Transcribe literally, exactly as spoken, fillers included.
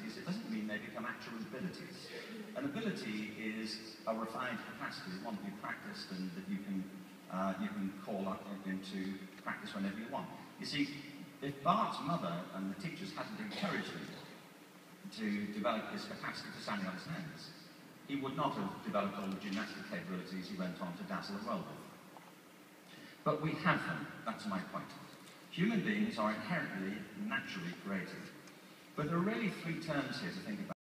abilities, it doesn't mean they become actual abilities. An ability is a refined capacity, one that you practiced and that you can, uh, you can call up into practice whenever you want. You see, if Bart's mother and the teachers hadn't encouraged him to develop his capacity for standing on his hands, he would not have developed all the gymnastic capabilities he went on to dazzle the world with. But we have them, that's my point. Human beings are inherently, naturally creative. But there are really three terms here to think about.